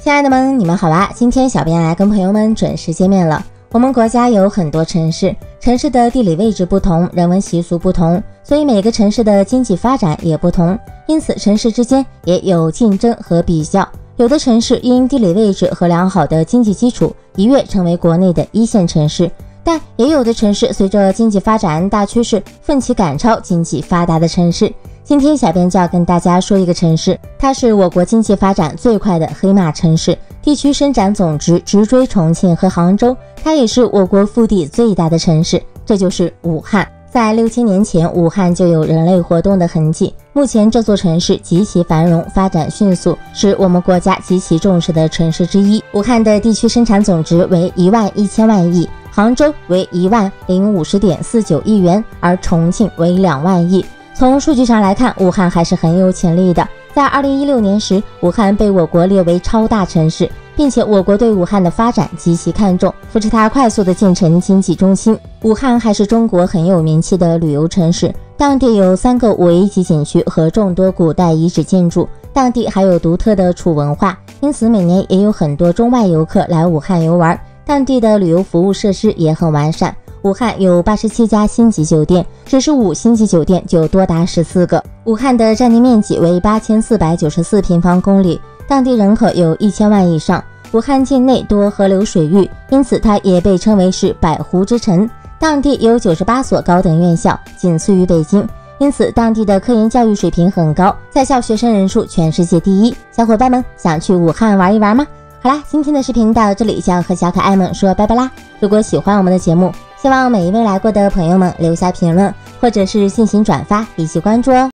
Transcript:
亲爱的们，你们好啊！今天小编来跟朋友们准时见面了。我们国家有很多城市，城市的地理位置不同，人文习俗不同，所以每个城市的经济发展也不同，因此城市之间也有竞争和比较。有的城市因地理位置和良好的经济基础，一跃成为国内的一线城市，但也有的城市随着经济发展大趋势，奋起赶超经济发达的城市。今天小编就要跟大家说一个城市，它是我国经济发展最快的黑马城市，地区生产总值直追重庆和杭州，它也是我国腹地最大的城市，这就是武汉。在6000年前，武汉就有人类活动的痕迹。目前这座城市极其繁荣，发展迅速，是我们国家极其重视的城市之一。武汉的地区生产总值为11000万亿，杭州为10050.49亿元，而重庆为2万亿。从数据上来看，武汉还是很有潜力的。在2016年时，武汉被我国列为超大城市，并且我国对武汉的发展极其看重，扶持它快速的建成经济中心。武汉还是中国很有名气的旅游城市，当地有3个5A级景区和众多古代遗址建筑，当地还有独特的楚文化，因此每年也有很多中外游客来武汉游玩。当地的旅游服务设施也很完善。武汉有87家星级酒店，只是5星级酒店就多达14个。武汉的占地面积为8494平方公里，当地人口有1000万以上。武汉境内多河流水域，因此它也被称为是百湖之城。当地有98所高等院校，仅次于北京，因此当地的科研教育水平很高，在校学生人数全世界第一。小伙伴们想去武汉玩一玩吗？好啦，今天的视频到这里就要和小可爱们说拜拜啦。如果喜欢我们的节目，希望每一位来过的朋友们留下评论，或者是进行转发以及关注哦。